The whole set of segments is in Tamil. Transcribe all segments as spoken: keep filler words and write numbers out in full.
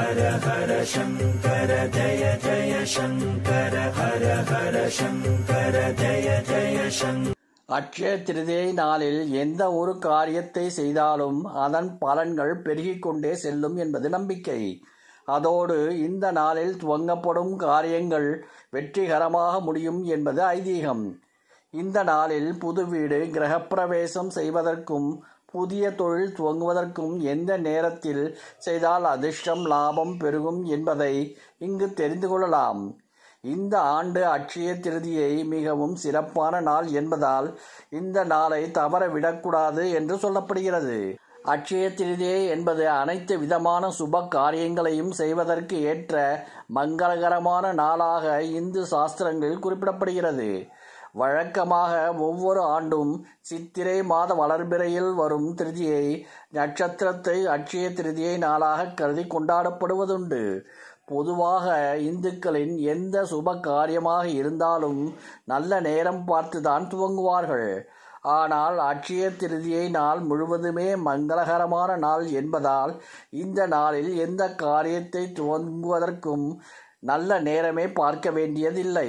ஹர ஹர சங்கர ஜய ஜய சங்கர ஹர ஹர சங்கர ஜய ஜய சங்கர. அட்சய திருதியை நாளில் எந்த ஒரு காரியத்தை செய்தாலும் அதன் பலன்கள் பெருகிக் கொண்டே செல்லும் என்பது நம்பிக்கை. அதோடு இந்த நாளில் துவங்கப்படும் காரியங்கள் வெற்றிகரமாக முடியும் என்பது ஐதீகம். இந்த நாளில் புது வீடு கிரகப்பிரவேசம் செய்வதற்கும் புதிய தொழில் துவங்குவதற்கும் எந்த நேரத்தில் செய்தால் அதிர்ஷ்டம் லாபம் பெருகும் என்பதை இங்கு தெரிந்து கொள்ளலாம். இந்த ஆண்டு அட்சய திருதியை மிகவும் சிறப்பான நாள் என்பதால் இந்த நாளை தவற விடக்கூடாது என்று சொல்லப்படுகிறது. அட்சய திருதியை என்பது அனைத்து விதமான சுப காரியங்களையும் செய்வதற்கு ஏற்ற மங்களகரமான நாளாக இந்து சாஸ்திரங்களில் குறிப்பிடப்படுகிறது. வழக்கமாக ஒவ்வொரு ஆண்டும் சித்திரை மாத வளர்பிறையில் வரும் திருதியை நட்சத்திரத்தை அட்சய திருதியை நாளாக கருதி கொண்டாடப்படுவதுண்டு. பொதுவாக இந்துக்களின் எந்த சுப காரியமாக இருந்தாலும் நல்ல நேரம் பார்த்துதான் துவங்குவார்கள். ஆனால் அட்சய திருதியை நாள் முழுவதுமே மங்களகரமான நாள் என்பதால் இந்த நாளில் எந்த காரியத்தை துவங்குவதற்கும் நல்ல நேரமே பார்க்க வேண்டியதில்லை.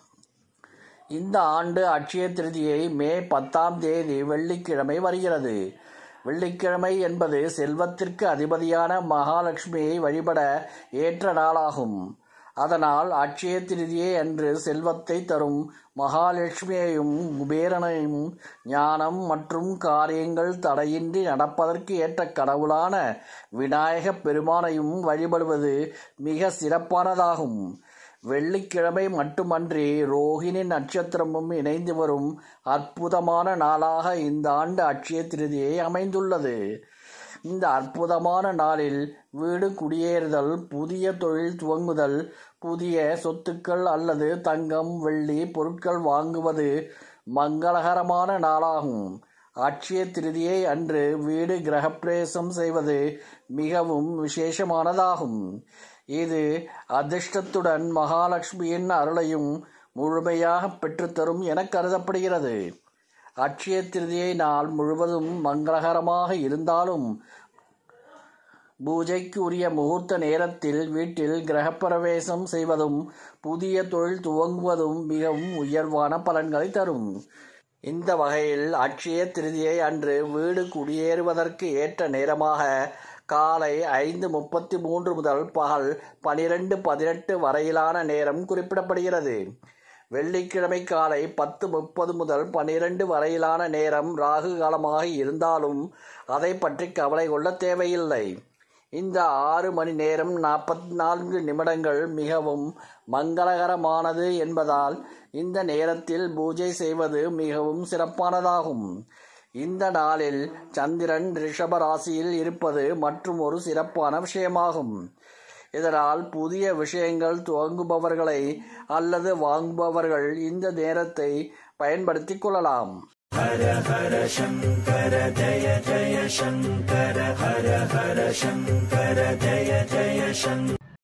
இந்த ஆண்டு அட்சய திருதியை மே பத்தாம் தேதி வெள்ளிக்கிழமை வருகிறது. வெள்ளிக்கிழமை என்பது செல்வத்திற்கு அதிபதியான மகாலட்சுமியை வழிபட ஏற்ற நாளாகும். அதனால் அட்சய திருதியை அன்று செல்வத்தை தரும் மகாலட்சுமியையும் குபேரனையும் ஞானம் மற்றும் காரியங்கள் தடையின்றி நடப்பதற்கு ஏற்ற கடவுளான விநாயகப் பெருமானையும் வழிபடுவது மிக சிறப்பானதாகும். வெள்ளிக்கிழமை மட்டுமன்றி ரோகிணி நட்சத்திரமும் இணைந்து வரும் அற்புதமான நாளாக இந்த ஆண்டு அட்சய திருதியை அமைந்துள்ளது. இந்த அற்புதமான நாளில் வீடு குடியேறுதல், புதிய தொழில் துவங்குதல், புதிய சொத்துக்கள் அல்லது தங்கம் வெள்ளி பொருட்கள் வாங்குவது மங்களகரமான நாளாகும். அட்சய திருதியை அன்று வீடு கிரகப்பிரவேசம் செய்வது மிகவும் விசேஷமானதாகும். இது அதிர்ஷ்டத்துடன் மகாலட்சுமியின் அருளையும் முழுமையாக பெற்றுத்தரும் என கருதப்படுகிறது. அட்சய திருதியை நாள் முழுவதும் மங்களகரமாக இருந்தாலும் பூஜைக்கு உரிய முகூர்த்த நேரத்தில் வீட்டில் கிரகப்பிரவேசம் செய்வதும் புதிய தொழில் துவங்குவதும் மிகவும் உயர்வான பலன்களை தரும். இந்த வகையில் அட்சய திருதியை அன்று வீடு குடியேறுவதற்கு ஏற்ற நேரமாக காலை ஐந்து முப்பத்தி மூன்று முதல் பகல் பனிரெண்டு பதினெட்டு வரையிலான நேரம் குறிப்பிடப்படுகிறது. வெள்ளிக்கிழமை காலை பத்து முப்பது முதல் பனிரெண்டு வரையிலான நேரம் ராகு காலமாக இருந்தாலும் அதை பற்றி கவலை கொள்ள தேவையில்லை. இந்த ஆறு மணி நேரம் நாற்பத்தி நான்கு நிமிடங்கள் மிகவும் மங்களகரமானது என்பதால் இந்த நேரத்தில் பூஜை செய்வது மிகவும் சிறப்பானதாகும். இந்த நாளில் சந்திரன் ரிஷப ராசியில் இருப்பது மற்றும் ஒரு சிறப்பான விஷயமாகும். இதனால் புதிய விஷயங்கள் துவங்குபவர்களை அல்லது வாங்குபவர்கள் இந்த நேரத்தை பயன்படுத்திக் கொள்ளலாம். ஹர ஹர சங்கர ஜய ஜய சங்கர ஹர ஹர சங்கர ஜய ஜய சங்கர.